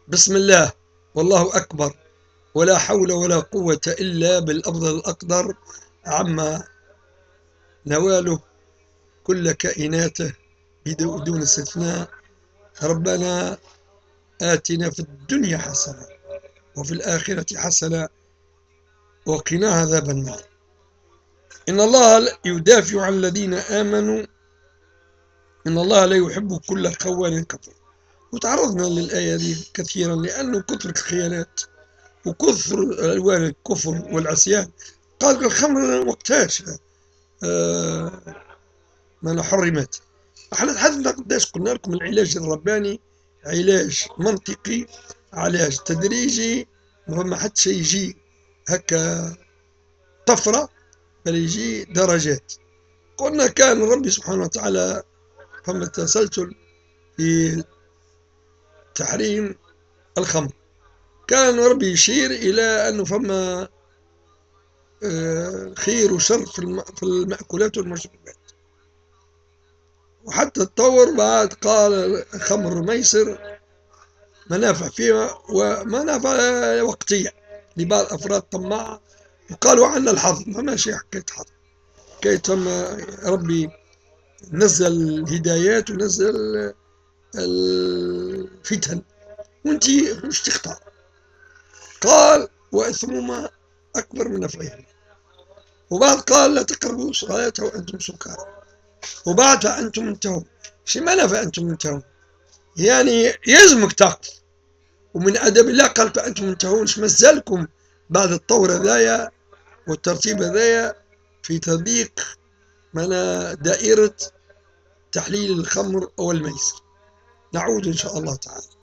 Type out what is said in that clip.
بسم الله، والله أكبر، ولا حول ولا قوة إلا بالأفضل الأقدر عما نواله كل كائناته بدون استثناء. ربنا آتنا في الدنيا حسنة وفي الآخرة حسنة وقنا عذاب النار. إن الله يدافع عن الذين آمنوا، إن الله لا يحب كل خوان كفور. وتعرضنا للآية دي كثيرا لأنه كثر الخيانات وكثر ألوان الكفر والعصيان. قال الخمر وقتاش ما حرمت. احنا تحدثنا قداش قلنا لكم العلاج الرباني علاج منطقي، علاج تدريجي، ما حد شيء يجي هكا طفرة، بل يجي درجات. قلنا كان ربي سبحانه وتعالى فما تسلسل في تحريم الخمر، كان ربي يشير إلى أنه فما خير وشر في المأكولات والمشروبات، وحتى تطور بعد قال خمر ميسر منافع فيها ومنافع وقتية لبعض أفراد طماعة، وقالوا عنا الحظ. ما ماشي حكاية حظ، حكاية فما ربي نزل الهدايات ونزل الفتن وانتي مش تختار. قال وإثمهما أكبر من نفعهما، وبعد قال لا تقربوا الصلاة وأنتم سكارى، وبعد فأنتم منتهون. شو معنى فأنتم منتهون؟ يعني يلزمك تقف، ومن أدب الله قال فأنتم منتهون. مازالكم بعد الطور هذايا والترتيب هذايا في تضييق من دائرة تحليل الخمر أو الميسر. نعود إن شاء الله تعالى.